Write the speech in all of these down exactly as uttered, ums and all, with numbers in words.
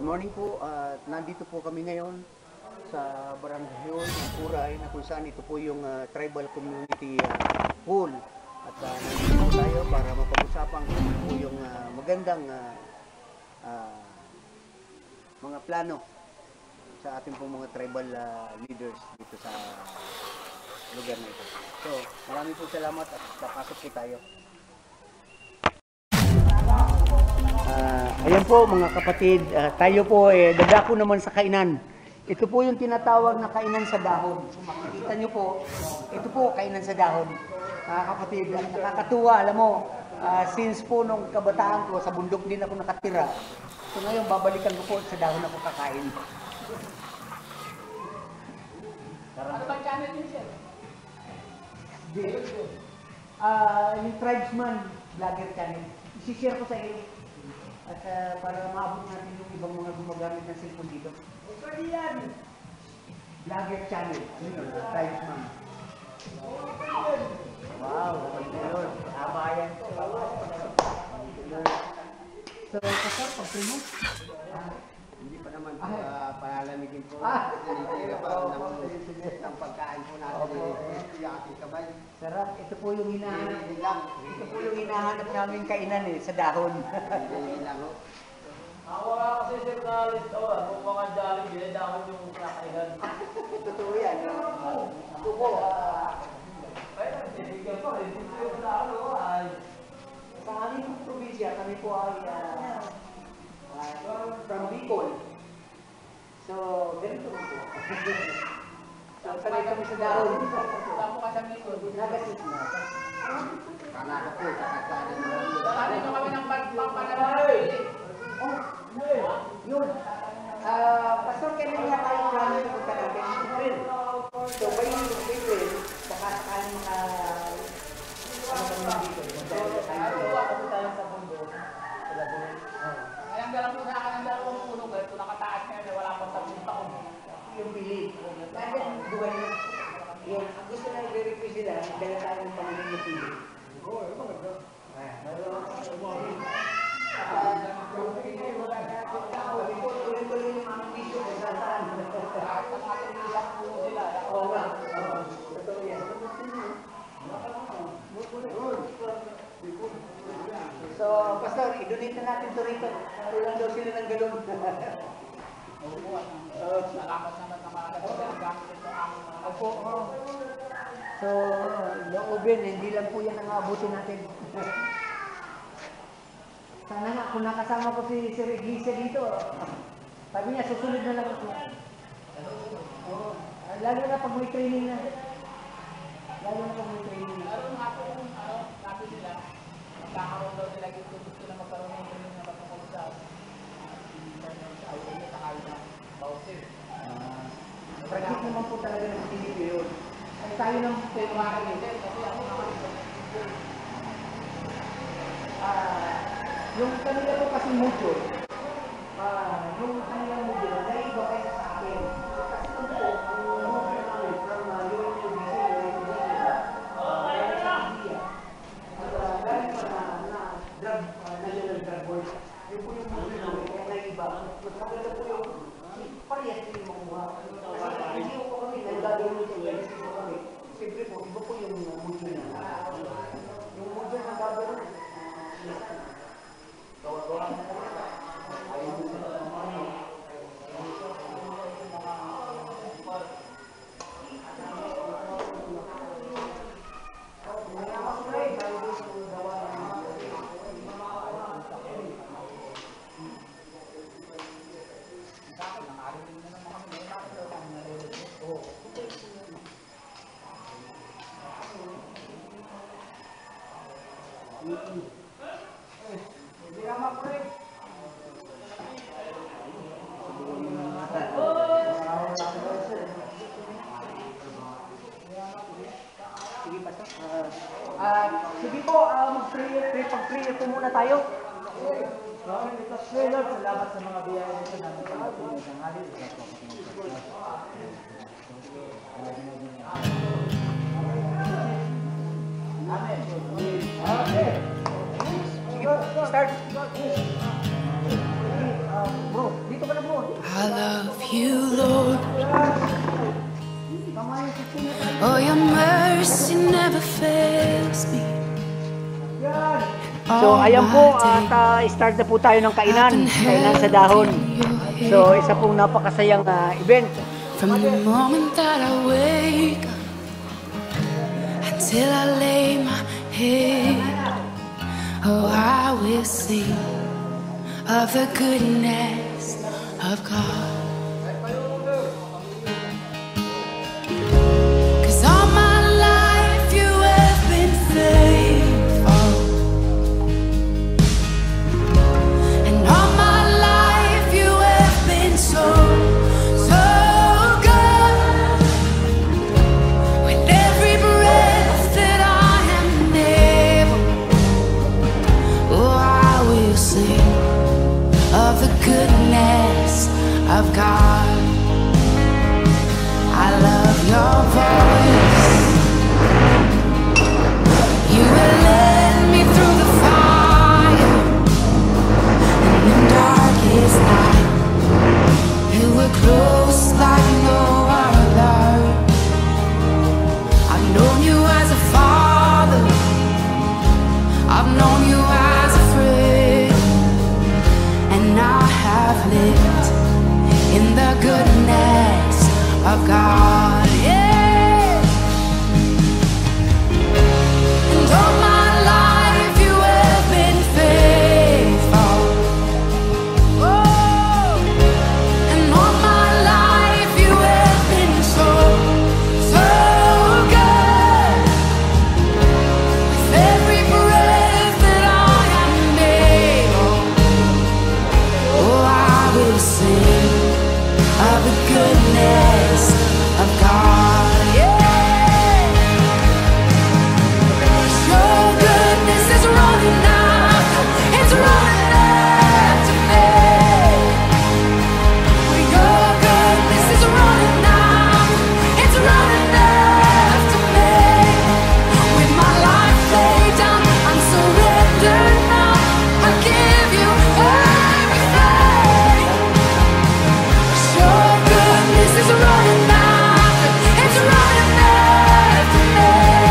morning po. At uh, nandito po kami ngayon sa Barangay Puray na kung saan ito po yung uh, tribal community uh, pool. At uh, nandito po tayo para mapag-usapan kung ano po yung uh, magandang uh, uh, mga plano sa ating pong mga tribal uh, leaders dito sa lugar na ito. So, marami po salamat at papasok po tayo. Uh, ayan po mga kapatid, uh, tayo po eh, dadako naman sa kainan. Ito po yung tinatawag na kainan sa dahon. So, makikita nyo po, ito po kainan sa dahon. Uh, kapatid, uh, nakakatuwa, alam mo, uh, since po nung kabataan ko, sa bundok din ako nakatira. So ngayon, babalikan ko po sa dahon ako kakain. Ano ba channel niyo siya? Uh, yung Tribesman Vlogger Channel. Isishare ko sa iyo. At uh, para maabot natin yung ibang mga gumagamit ng cellphone dito. Pwede yan! Vlogger Channel. Ano yun? Tribesman. Wow! Thank you Lord. Haba yan. Thank you Lord. So, kasar, pag-primo? Ah, hindi pa naman po uh, palalamigin po. Ah! Tinitira pa naman ng pagkain po natin. Yung ating kabay. Sarap. Ito po yung hinahanap. Hindi lang. Ito po yung hinahanap namin kainan eh, sa dahon. Hindi lang ho. Ako wala kasi sir na list o, kung mga daling binadahon yung nakainan. Totoo yan. Ito po. Ay, nagsisigil pa rin. Dito yung dahon o ay. Sa aming probinsya, kami po ay uh, uh, from Bicol. So, ganito po. So, sanay kami sa dahon. Tapo ka sa Bicol. Nagasit na. Kanaka po, kakasada naman. Sabi nyo kami ng pagpapanalay. Oh, yun. Uh, Pastor, kailan nga tayo plano sa punta natin? April. So, by April, baka sakaling maka... ano kami ng Bicol? Araw-araw tayo sa mundo. Kayang dalang po sa akin ang dalawang puno. Kahit kung nakataas ngayon, wala pang sabihin taon. Yung pilig. Kaya buhay na. Yun, ang gusto na i-request nila, dala tayo ng Panginoon yung pilig. Oo, yung maganda. Tuloy-tuloy yung mga bisyo kung saan. Oo nga. Totoo yan. So, Pastor, i-donate na natin ito rito. Tulang daw sila ng galon. Salamat naman sa mga gamit ito ang Opo. So, loobin, hindi lang po yan ang aabutin natin. Sana nga, kung nakasama ko si Sir Iglesia dito, sabi niya, susunod na lang ako. Oh, lalo na pag may training na. Lalo na pag may training na. Lalo nga po, ano, sabi nila, magkakaroon daw sila yung gusto na magkaroon ng training na matungkol sa internet sa I O T, saka yung bawsir. Practice naman po talaga ng Pilipino yun. Ay tayo ng Tumakan din, kasi ako naman Ah, yung kanila po kasi module, ah, yung kanilang module, naiba kayo sa akin. Kasi kung po, ang module namin from uh, U N U B C, United Nations, ah, galing sa India, at uh, galing pa na, na drug, uh, national drug board. Yun po yung module namin, kaya naiba. Mas maganda po yung parehas din yung makuha. Kasi hindi po kami, nagagawin ito, guys, ito kami. Siyempre po, iba po yung uh, module na. Yung module na gagawin, Uh, sige po, uh, mag-prayer, pag-prayer po muna tayo. Pray Lord, salamat sa mga biyaya nito namin sa mga ng halin. Amen. Okay. Sige po, start. Ah, bro, dito ka na bro. I love you, Lord. Tama yung sixteen na tayo. Oh, your mercy never fails me. Yan. So, ayan po, at uh, start na po tayo ng kainan. Kainan sa dahon. So, isa pong napakasayang uh, event. From the moment that I wake up until I lay my head, oh, I will sing of the goodness of God. 'Cause all my life you have been faithful, and all my life you have been so, so good. With every breath that I am able, oh, I will sing of the goodness of God. I love your voice. You will lead me through the fire, and in darkest night, you were close like no other. I've known you as a father, I've known you as a friend, and I have lived in the goodness of God. Yeah. And all my life you have been faithful. Oh. And all my life you have been so, so good. With every breath that I am able, oh, I will sing of the goodness of God. Yeah. Your goodness is running after, it's running after me. Your goodness is running after, it's running after me. With my life laid down, I'm surrendered now. I give you everything. Your goodness is running after, it's running after me.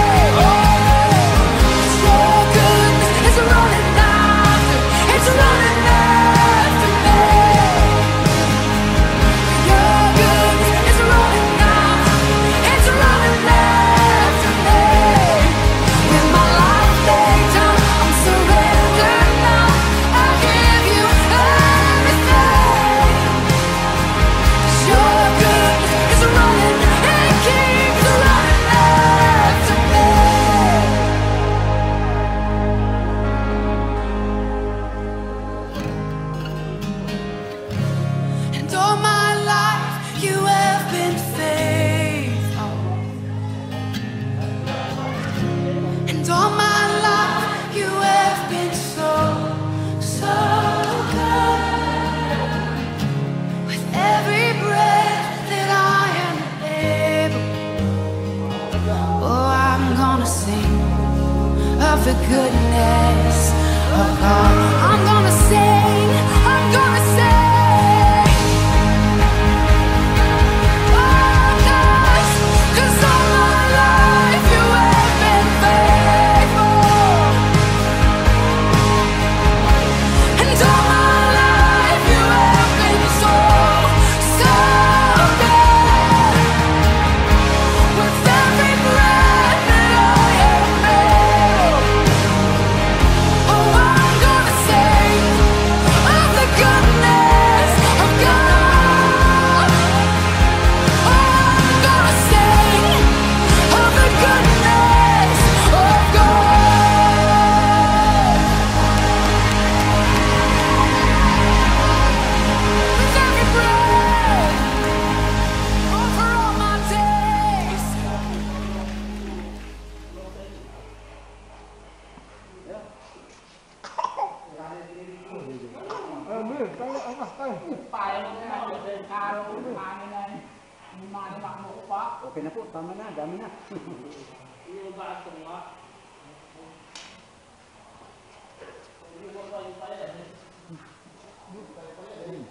Your goodness is running after, it's running after me. Your goodness is running after, it's running after me. With my life laid down, I'm surrendered now. I give you everything. Your goodness is running, it keeps running after me. And all my life you have been faithful, and all my life you have been so, so good. With every breath that I am able, oh, I'm gonna sing of the goodness of God. I'm gonna sing, I'm gonna sing. Oh, 'cause, 'cause all my life you have been faithful, and all my life you have been so, so good. With every breath that I am able, oh, I'm gonna sing of the goodness of God. Oh, I'm gonna sing of the goodness of God. With every breath, over all my days. Paano naman yung din araw ko, paano na yung manimak mo ko pa? Okay na po, tama na, dami na. Yung ba ito nga? Yung ba ito nga?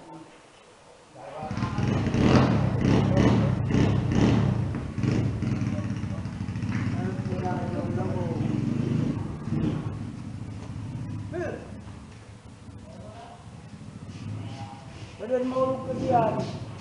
rin maulog ka diyan.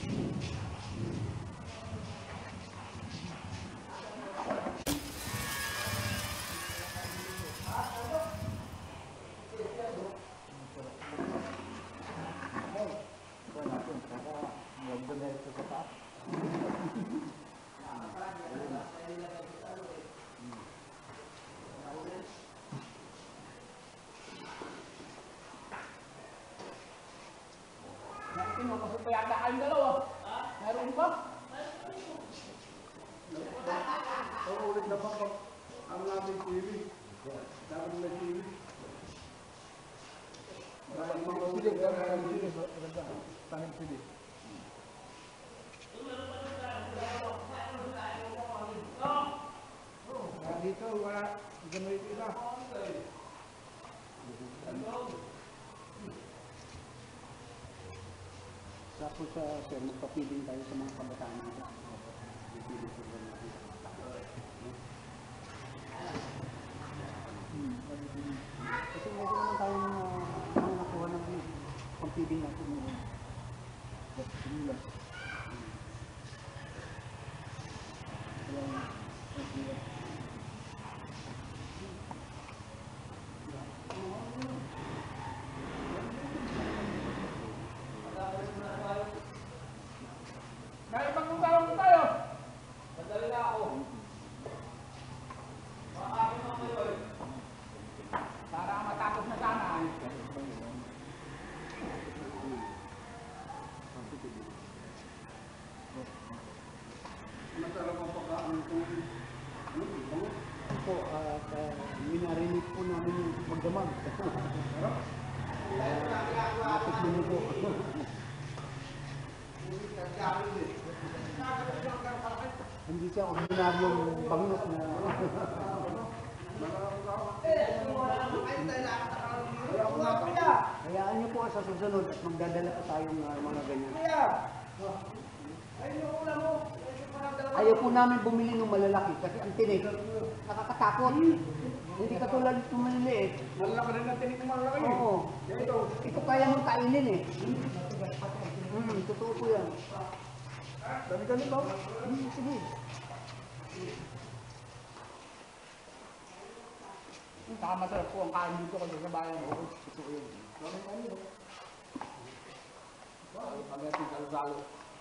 Masuk pa yata kayong dalawa. Meron ba? Oo, ulit na pa pag ang natin T V. Dapat may T V. Maraming mga ulit na may T V. Tanim T V. Dito, wala. Dito may iba. Tapos sa sir, magpapiling tayo sa mga kabataan dito. Pipiling ko lang dito. Kasi meron naman tayong uh, mga nakuha ng pampiling natin ngayon. Wala. May pagkutawag ko tayo. Madali na ako. Makakapin ako yun. Para matapos na sana. Masarap ang pagkaan ng tubig. Po, at uh, minarinig po namin yung magdamag. Natikman niyo po. Hindi siya ordinaryong bangus na hayaan niyo po sa susunod at magdadala pa tayong uh, mga ganyan. Ayaw po namin bumili ng malalaki kasi ang tinik nakakatakot. Hindi katulad ng maliliit. Malaki rin ang tinik ng malaki. Oo. Ito kaya mong kainin eh. Hmm, totoo po yan. Dami-dami ba? Hmm, sige. Saka masarap po ang kain dito kasi sa bayan ko. Totoo yan. Pagdating sa Luzalo.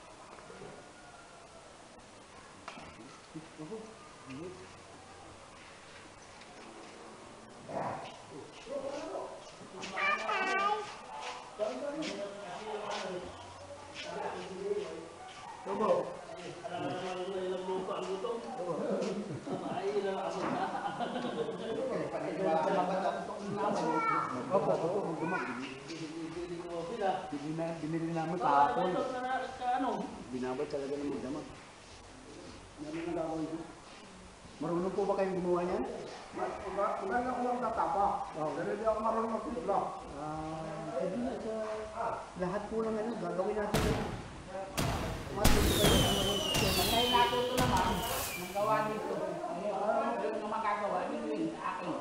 Opo, oo, magdamag. Binili namin kahapon. Binabay talaga ng magdamag. Marunong po ba kayong gumawa niyan? Wala na ako lang tatapa. Pero hindi ako marunong magtutula. Ah, hindi na sa lahat po ng ano, gagawin natin yun. Kaya natuto naman, ng gawa nito. Ayun, yung yung magagawa, yun yun sa akin.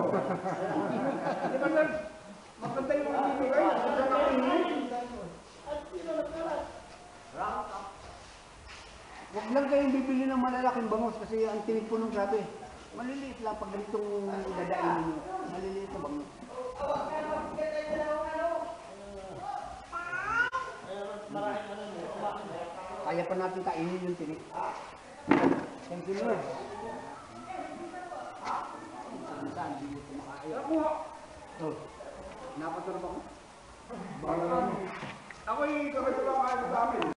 Di ba sir? Maganda yung mga bibigay. Maganda na ako yun. Huwag lang kayong bibili ng malalaking bangos kasi ang tinig po nung grabe. Maliliit lang pag ganitong dadain ninyo. Maliliit na bangos. Kaya pa natin kainin yung tinig. Thank you, Lord. Saan? Hindi ko kumakain. Oh, napasarap ako. Ako'y kakasalaman kayo sa amin.